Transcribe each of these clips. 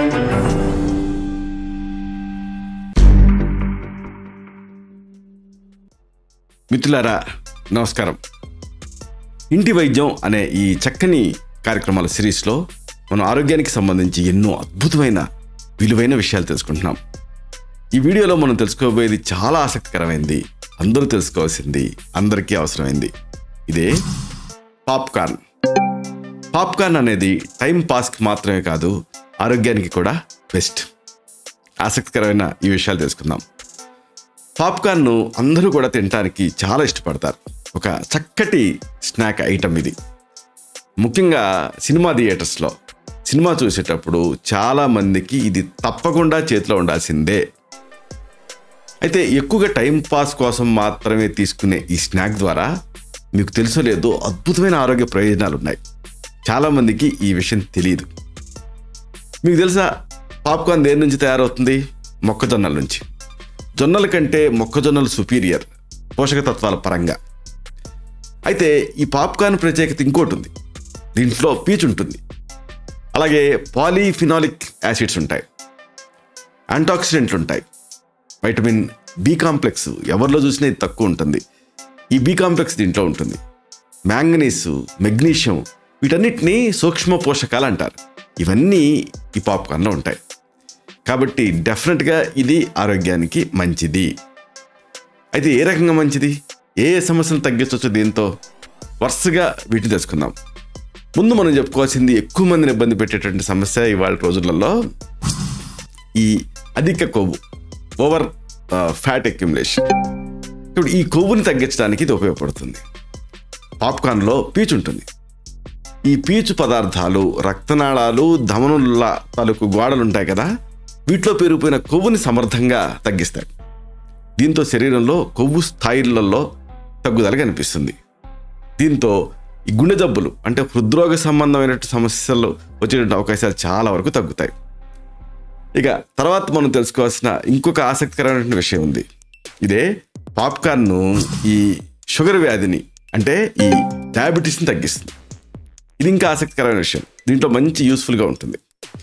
మిత్రులారా నమస్కారం. ఇంటి వైద్యం అనే ఈ చక్కని కార్యక్రమాల సిరీస్లో మనం ఆరోగ్యానికి సంబంధించి ఎన్నో అద్భుతమైన విలువైన విషయాలు తెలుసుకుంటున్నాం. ఈ వీడియోలో మనం తెలుసుకోబోయేది చాలా ఆసక్తికరమైంది, అందరూ తెలుసుకోవాల్సింది, అందరికీ అవసరమైంది. ఇదే పాప్కార్న్. పాప్కార్న్ అనేది టైం పాస్కి మాత్రమే కాదు, ఆరోగ్యానికి కూడా బెస్ట్. ఆసక్తికరమైన ఈ విషయాలు తెలుసుకుందాం. పాప్కార్న్ను అందరూ కూడా తినడానికి చాలా ఇష్టపడతారు. ఒక చక్కటి స్నాక్ ఐటమ్ ఇది. ముఖ్యంగా సినిమా థియేటర్స్లో సినిమా చూసేటప్పుడు చాలామందికి ఇది తప్పకుండా చేతిలో ఉండాల్సిందే. అయితే ఎక్కువగా టైం పాస్ కోసం మాత్రమే తీసుకునే ఈ స్నాక్ ద్వారా మీకు తెలుసో లేదో అద్భుతమైన ఆరోగ్య ప్రయోజనాలు ఉన్నాయి. చాలామందికి ఈ విషయం తెలియదు. మీకు తెలుసా పాప్కార్న్ దేని నుంచి తయారవుతుంది? మొక్కజొన్నల నుంచి. జొన్నల కంటే మొక్కజొన్నలు సుపీరియర్ పోషక తత్వాల పరంగా. అయితే ఈ పాప్కార్న్ ప్రత్యేకత ఇంకోటి ఉంది. దీంట్లో పీచు ఉంటుంది, అలాగే పాలీఫినాలిక్ యాసిడ్స్ ఉంటాయి, యాంటాక్సిడెంట్లు ఉంటాయి, వైటమిన్ బి కాంప్లెక్స్ ఎవరిలో చూసినా ఇది తక్కువ ఉంటుంది. ఈ బి కాంప్లెక్స్ దీంట్లో ఉంటుంది. మ్యాంగనీసు, మెగ్నీషియం, వీటన్నిటినీ సూక్ష్మ పోషకాలు అంటారు. ఇవన్నీ ఈ పాప్కార్న్లో ఉంటాయి. కాబట్టి డెఫినెట్గా ఇది ఆరోగ్యానికి మంచిది. అయితే ఏ రకంగా మంచిది, ఏ సమస్యలు తగ్గించవచ్చు దీంతో? వరుసగా వీటిని తెలుసుకుందాం. ముందు మనం చెప్పుకోవాల్సింది ఎక్కువ మందిని ఇబ్బంది పెట్టేటువంటి సమస్య ఇవాళ రోజులలో ఈ అధిక కొవ్వు, ఓవర్ ఫ్యాట్ అక్యుములేషన్. ఇప్పుడు ఈ కొవ్వుని తగ్గించడానికి ఇది ఉపయోగపడుతుంది. పాప్కార్న్లో పీచు ఉంటుంది. ఈ పీచు పదార్థాలు రక్తనాళాలు, ధమనుల తాలూకు గోడలు ఉంటాయి కదా, వీటిలో పెరిగిపోయిన కొవ్వుని సమర్థంగా తగ్గిస్తాయి. దీంతో శరీరంలో కొవ్వు స్థాయిలలో తగ్గుదల కనిపిస్తుంది. దీంతో ఈ గుండె జబ్బులు అంటే హృద్రోగ సంబంధమైన సమస్యలు వచ్చేటువంటి అవకాశాలు చాలా వరకు తగ్గుతాయి. ఇక తర్వాత మనం తెలుసుకోవాల్సిన ఇంకొక ఆసక్తికరమైన విషయం ఉంది. ఇదే పాప్కార్న్ ఈ షుగర్ వ్యాధిని అంటే ఈ డయాబెటీస్ని తగ్గిస్తుంది. ఇది ఇంకా ఆసక్తికరమైన విషయం. దీంట్లో మంచి యూస్ఫుల్గా ఉంటుంది.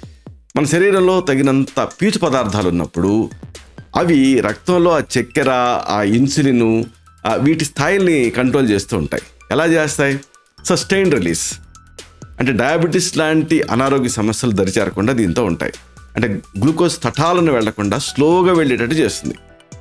మన శరీరంలో తగినంత పీచు పదార్థాలు ఉన్నప్పుడు అవి రక్తంలో ఆ చక్కెర, ఆ ఇన్సులిన్, వీటి స్థాయిల్ని కంట్రోల్ చేస్తూ ఉంటాయి. ఎలా చేస్తాయి? Sustained release. అంటే డయాబెటీస్ లాంటి అనారోగ్య సమస్యలు దరిచేరకుండా దీంతో ఉంటాయి. అంటే గ్లూకోజ్ తటాలను వెళ్లకుండా స్లోగా వెళ్ళేటట్టు చేస్తుంది.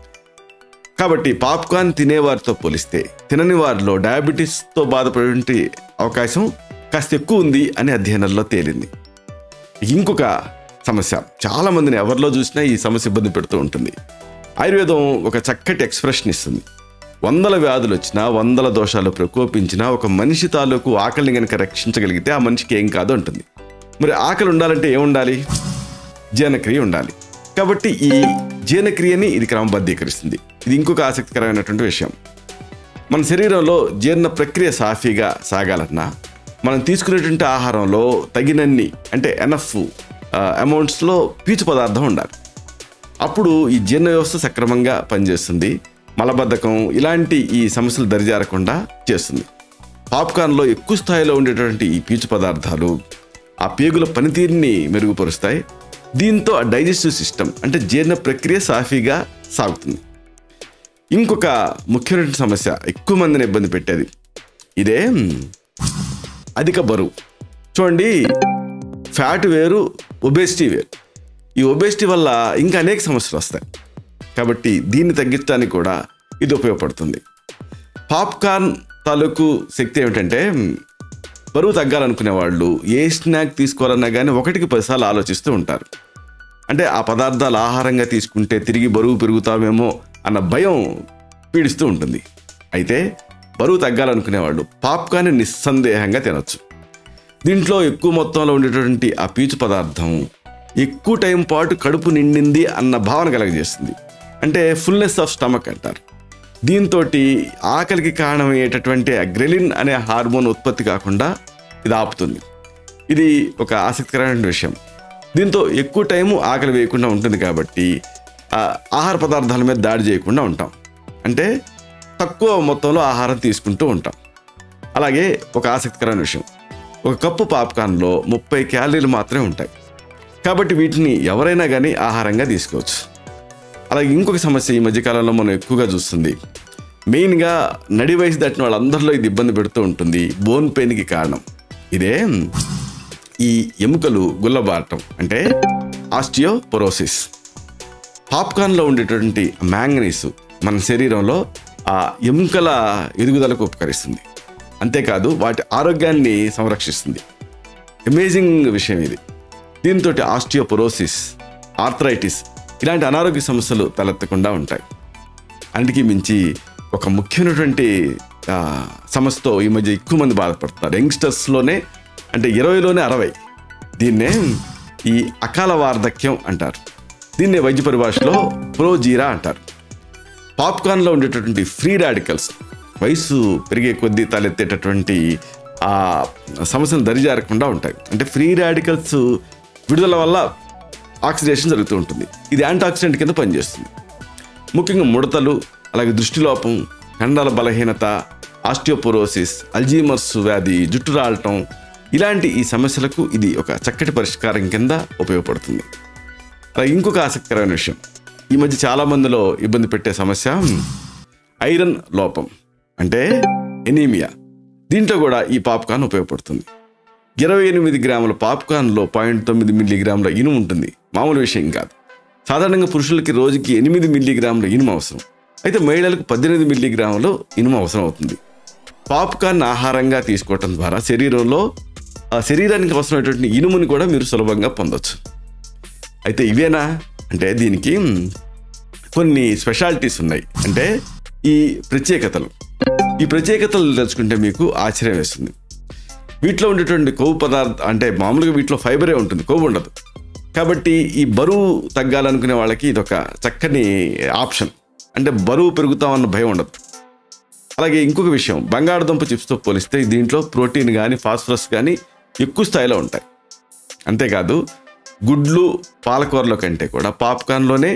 కాబట్టి పాప్కార్న్ తినేవారితో పోలిస్తే తినని వారిలో డయాబెటీస్తో బాధపడే అవకాశం కాస్త ఎక్కువ ఉంది అని అధ్యయనాల్లో తేలింది. ఇంకొక సమస్య, చాలామందిని ఎవరిలో చూసినా ఈ సమస్య ఇబ్బంది పెడుతూ ఉంటుంది. ఆయుర్వేదం ఒక చక్కటి ఎక్స్ప్రెషన్ ఇస్తుంది. 100 వ్యాధులు వచ్చినా, 100 దోషాలు ప్రకోపించినా ఒక మనిషి తాలూకు ఆకలిని కనుక రక్షించగలిగితే ఆ మనిషికి ఏం కాదు అంటుంది. మరి ఆకలి ఉండాలంటే ఏముండాలి? జీర్ణక్రియ ఉండాలి. కాబట్టి ఈ జీర్ణక్రియని ఇది క్రమబద్ధీకరిస్తుంది. ఇది ఇంకొక ఆసక్తికరమైనటువంటి విషయం. మన శరీరంలో జీర్ణ ప్రక్రియ సాఫీగా సాగాలన్నా మనం తీసుకునేటువంటి ఆహారంలో తగినన్ని అంటే ఎనఫ్ అమౌంట్స్లో పీచు పదార్థం ఉండాలి. అప్పుడు ఈ జీర్ణ వ్యవస్థ సక్రమంగా పనిచేస్తుంది. మలబద్ధకం ఇలాంటి ఈ సమస్యలు దరిజారకుండా చేస్తుంది. పాప్కార్న్లో ఎక్కువ స్థాయిలో ఉండేటువంటి ఈ పీచు పదార్థాలు ఆ పేగుల పనితీరుని మెరుగుపరుస్తాయి. దీంతో ఆ డైజెస్టివ్ సిస్టమ్ అంటే జీర్ణ ప్రక్రియ సాఫీగా సాగుతుంది. ఇంకొక ముఖ్యమైన సమస్య ఎక్కువ మందిని ఇబ్బంది పెట్టేది ఇదే అధిక బరువు. చూడండి, ఫ్యాట్ వేరు, ఒబేసిటీ వేరు. ఈ ఒబేసిటీ వల్ల ఇంకా అనేక సమస్యలు వస్తాయి. కాబట్టి దీన్ని తగ్గించడానికి కూడా ఇది ఉపయోగపడుతుంది. పాప్కార్న్ తాలూకు శక్తి ఏమిటంటే బరువు తగ్గాలనుకునే వాళ్ళు ఏ స్నాక్ తీసుకోవాలన్నా కానీ 1కి 10 సార్లు ఆలోచిస్తూ ఉంటారు. అంటే ఆ పదార్థాలు ఆహారంగా తీసుకుంటే తిరిగి బరువు పెరుగుతామేమో అన్న భయం పీడిస్తూ ఉంటుంది. అయితే బరువు తగ్గాలనుకునే వాళ్ళు పాప్కార్న్ నిస్సందేహంగా తినొచ్చు. దీంట్లో ఎక్కువ మొత్తంలో ఉండేటువంటి ఆ పీచు పదార్థం ఎక్కువ టైం పాటు కడుపు నిండింది అన్న భావన కలగజేస్తుంది. అంటే ఫుల్నెస్ ఆఫ్ స్టమక్ అంటారు. దీంతో ఆకలికి కారణమయ్యేటటువంటి గ్రెలిన్ అనే హార్మోన్ ఉత్పత్తి కాకుండా ఇది ఆపుతుంది. ఇది ఒక ఆసక్తికరమైన విషయం. దీంతో ఎక్కువ టైము ఆకలి వేయకుండా ఉంటుంది. కాబట్టి ఆహార పదార్థాల మీద దాడి చేయకుండా ఉంటాం. అంటే తక్కువ మొత్తంలో ఆహారం తీసుకుంటూ ఉంటాం. అలాగే ఒక ఆసక్తికరమైన విషయం, ఒక కప్పు పాప్కార్న్లో 30 క్యాలరీలు మాత్రమే ఉంటాయి. కాబట్టి వీటిని ఎవరైనా కానీ ఆహారంగా తీసుకోవచ్చు. అలాగే ఇంకొక సమస్య ఈ మధ్యకాలంలో మనం ఎక్కువగా చూస్తుంది, మెయిన్గా నడి వయసు దాటిన వాళ్ళందరిలో ఇది ఇబ్బంది పెడుతూ ఉంటుంది. బోన్ పెయిన్కి కారణం ఇదే, ఈ ఎముకలు గుల్లబారటం, అంటే ఆస్టియోపోరోసిస్. పాప్కార్న్లో ఉండేటువంటి మ్యాంగనీస్ మన శరీరంలో ఆ ఎముకల ఎదుగుదలకు ఉపకరిస్తుంది. అంతేకాదు వాటి ఆరోగ్యాన్ని సంరక్షిస్తుంది. అమేజింగ్ విషయం ఇది. దీంతో ఆస్టియోపోరోసిస్, ఆర్థరైటిస్ ఇలాంటి అనారోగ్య సమస్యలు తలెత్తకుండా ఉంటాయి. అందుకే మించి ఒక ముఖ్యమైనటువంటి సమస్యతో ఈ మధ్య ఎక్కువ మంది బాధపడుతున్నారు. యంగ్స్టర్స్లోనే, అంటే 20లోనే 60. దీన్నే ఈ అకాల వార్ధక్యం అంటారు. దీన్నే వైద్య పరిభాషలో ప్రోజీరా అంటారు. పాప్కార్న్లో ఉండేటటువంటి ఫ్రీ రాడికల్స్ వయసు పెరిగే కొద్దీ తలెత్తేటటువంటి ఆ సమస్యను దరిజారకుండా ఉంటాయి. అంటే ఫ్రీ రాడికల్స్ విడుదల వల్ల ఆక్సిడేషన్ జరుగుతూ ఉంటుంది. ఇది యాంటీ-ఆక్సిడెంట్ కింద పనిచేస్తుంది. ముఖ్యంగా ముడతలు, అలాగే దృష్టిలోపం, కండల బలహీనత, ఆస్టియోపోరోసిస్, అల్జీమర్స్ వ్యాధి, జుట్టు రాలటం ఇలాంటి ఈ సమస్యలకు ఇది ఒక చక్కటి పరిష్కారం కింద ఉపయోగపడుతుంది. అలాగే ఇంకొక ఆసక్తికరమైన విషయం, ఈ మధ్య చాలామందిలో ఇబ్బంది పెట్టే సమస్య ఐరన్ లోపం, అంటే ఎనీమియా. దీంట్లో కూడా ఈ పాప్కార్న్ ఉపయోగపడుతుంది. 28 గ్రాముల పాప్కార్న్లో 0.9 మిల్లీగ్రాముల ఇనుము ఉంటుంది. మామూలు విషయం కాదు. సాధారణంగా పురుషులకి రోజుకి 8 మిల్లీగ్రాముల ఇనుము అవసరం. అయితే మహిళలకు 18 మిల్లీగ్రాములు ఇనుము అవసరం అవుతుంది. పాప్కార్న్ ఆహారంగా తీసుకోవటం ద్వారా శరీరానికి అవసరమైనటువంటి ఇనుముని కూడా మీరు సులభంగా పొందొచ్చు. అయితే ఇవేనా అంటే దీనికి కొన్ని స్పెషాలిటీస్ ఉన్నాయి. అంటే ఈ ప్రత్యేకతలు తెలుసుకుంటే మీకు ఆశ్చర్యం వేస్తుంది. వీటిలో ఉండేటువంటి కొవ్వు పదార్థం, అంటే మామూలుగా వీటిలో ఫైబరే ఉంటుంది, కొవ్వు ఉండదు. కాబట్టి ఈ బరువు తగ్గాలనుకునే వాళ్ళకి ఇదొక చక్కని ఆప్షన్. అంటే బరువు పెరుగుతామన్న భయం ఉండదు. అలాగే ఇంకొక విషయం, బంగాళదుంప చిప్స్తో పోలిస్తే దీంట్లో ప్రోటీన్ కానీ ఫాస్ఫరస్ కానీ ఎక్కువ స్థాయిలో ఉంటాయి. అంతేకాదు గుడ్లు, పాలకూరలో కంటే కూడా పాప్కార్న్లోనే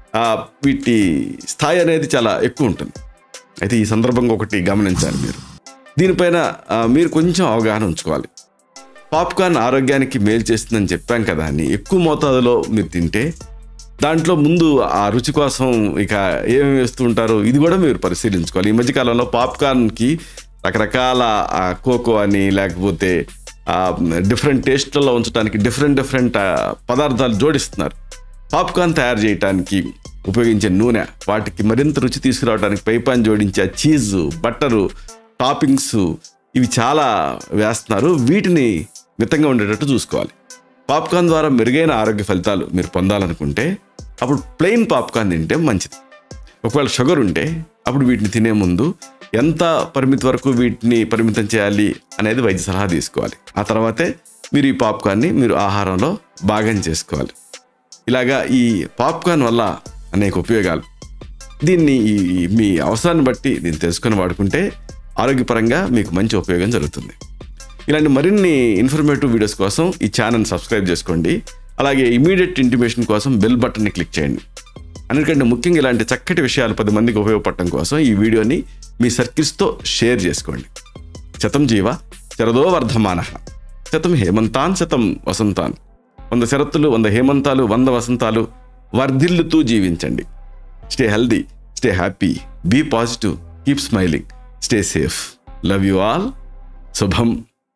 వీటి స్థాయి అనేది చాలా ఎక్కువ ఉంటుంది. అయితే ఈ సందర్భంగా ఒకటి గమనించాలి మీరు. దీనిపైన మీరు కొంచెం అవగాహన ఉంచుకోవాలి. పాప్కార్న్ ఆరోగ్యానికి మేలు చేస్తుందని చెప్పాం కదా అని ఎక్కువ మోతాదులో మీరు తింటే దాంట్లో ముందు ఆ రుచి కోసం ఇక ఏమేమి వేస్తూ ఉంటారో ఇది కూడా మీరు పరిశీలించుకోవాలి. ఈ మధ్యకాలంలో పాప్కార్న్కి రకరకాల కోకో అని, లేకపోతే డిఫరెంట్ టేస్ట్లలో ఉంచడానికి డిఫరెంట్ పదార్థాలు జోడిస్తున్నారు. పాప్కార్న్ తయారు చేయడానికి ఉపయోగించే నూనె, వాటికి మరింత రుచి తీసుకురావడానికి పైపాన్ జోడించే చీజు, బట్టరు, టాపింగ్స్ ఇవి చాలా వేస్తున్నారు. వీటిని మితంగా ఉండేటట్టు చూసుకోవాలి. పాప్కార్న్ ద్వారా మెరుగైన ఆరోగ్య ఫలితాలు మీరు పొందాలనుకుంటే అప్పుడు ప్లెయిన్ పాప్కార్న్ తింటే మంచిది. ఒకవేళ షుగర్ ఉంటే అప్పుడు వీటిని తినే ముందు ఎంత పరిమితి వరకు వీటిని పరిమితం చేయాలి అనేది వైద్య సలహా తీసుకోవాలి. ఆ తర్వాతే మీరు ఈ పాప్కార్న్ని మీరు ఆహారంలో భాగం చేసుకోవాలి. ఇలాగా ఈ పాప్కార్న్ వల్ల అనేక ఉపయోగాలు. దీన్ని మీ అవసరాన్ని బట్టి దీన్ని తెలుసుకొని వాడుకుంటే ఆరోగ్యపరంగా మీకు మంచి ఉపయోగం జరుగుతుంది. ఇలాంటి మరిన్ని ఇన్ఫర్మేటివ్ వీడియోస్ కోసం ఈ ఛానల్ని సబ్స్క్రైబ్ చేసుకోండి. అలాగే ఇమీడియట్ ఇంటిమేషన్ కోసం బెల్ బటన్ని క్లిక్ చేయండి. అన్నిటికంటే ముఖ్యంగా ఇలాంటి చక్కటి విషయాలు 10 మందికి ఉపయోగపడటం కోసం ఈ వీడియోని మీ సర్కిల్స్తో షేర్ చేసుకోండి. శతం జీవ శరదో వర్ధమానః, శతం హేమంతాన్ శతం వసంతాన్. 100 శరత్తులు, 100 హేమంతాలు, 100 వసంతాలు వర్ధిల్లుతూ జీవించండి. Stay healthy, stay happy, be positive, keep smiling, stay safe. Love you all. శుభం.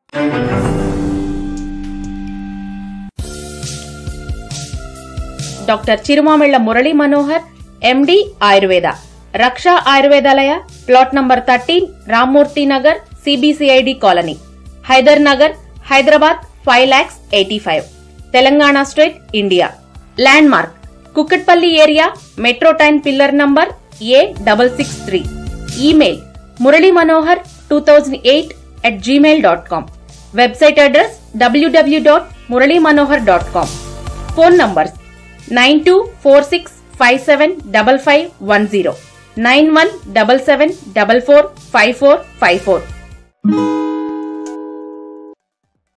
Doctor Chirumamilla Murali Manohar, MD Ayurveda, Raksha Ayurvedalaya, plot number 13, Rammurthy Nagar, CBCID colony, Hydernagar, Hyderabad 5,85,000, Telangana state, India. Landmark Kukatpally area, metro train pillar number A663. Email muralymanohar2008@gmail.com. Website address www.muralymanohar.com. Phone numbers 9246575510, 9177445454.